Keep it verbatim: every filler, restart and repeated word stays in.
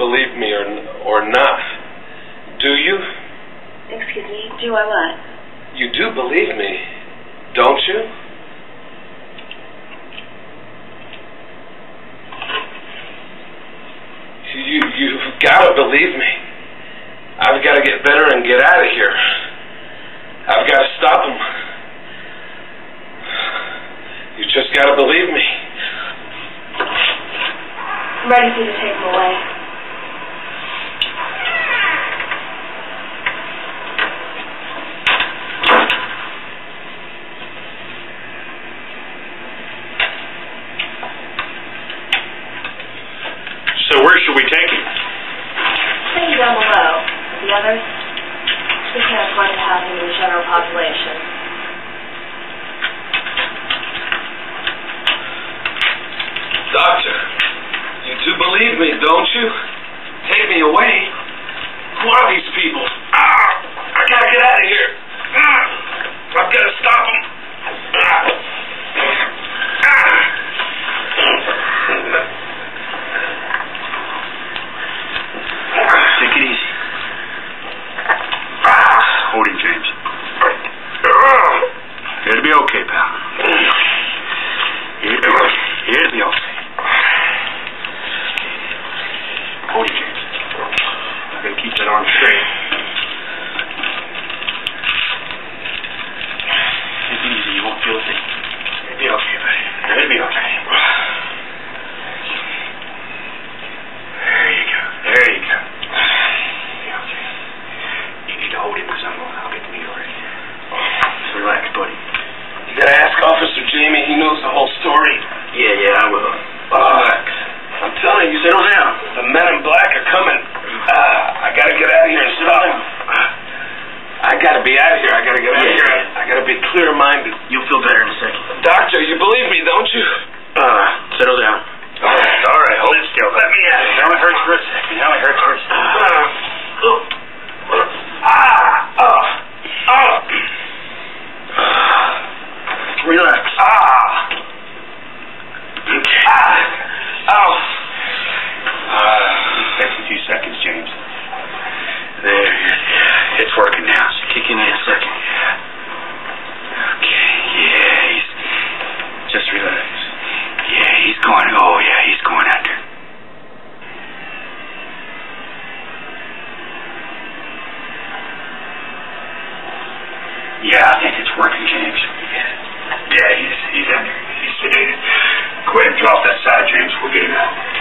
believe me or or not. Do you? Excuse me, do I what? You do believe me, don't you? You, you've got to believe me. I've got to get better and get out of here. I've got to stop him. You just got to believe me. I'm ready for you to take him away. So where should we take him? Take him down below. The others, we can't afford to have him in the general population. Doctor, you do believe me, don't you? Take me away. Who are these people? Ah! I gotta get out of here. Ah! I've got to stop them. Ah! Ah! Take it easy. Ah! Hold him, James. It'll be okay, pal. It'll be okay. It'll be okay. Hold him, James. I'm going to keep that arm straight. Take it easy. You won't feel a thing. It'll be okay, buddy. It'll be okay. There you go. There you go. It'll be okay. You need to hold him because I'm going. I'll get the needle ready. So relax, buddy. You gotta ask Officer Jamie. He knows the whole story. Yeah, yeah, I will. Uh, I'm telling you, Settle down. the men in black are coming. Uh, I gotta get out of here and stop them. I gotta be out of here. I gotta get out Yeah, of here. yeah. I gotta be clear-minded. You'll feel better in a second. Doctor, you believe me, don't you? Uh, settle down. All right, all right. Hold it still. Let me out of here. Now it hurts for a second. Now it hurts for a second. Uh, uh, ah! Oh! Oh! Relax. Ah! Okay. Ah! Oh! Uh, takes a few seconds, James. There. It's working now, so kick in in a second. Okay, yeah, he's... Just relax. Yeah, he's going... Oh, yeah, he's going under. Yeah, I think it's working, James. Yeah, yeah he's, he's under. He's sedated. Go ahead and drop that side, James. We'll get him out.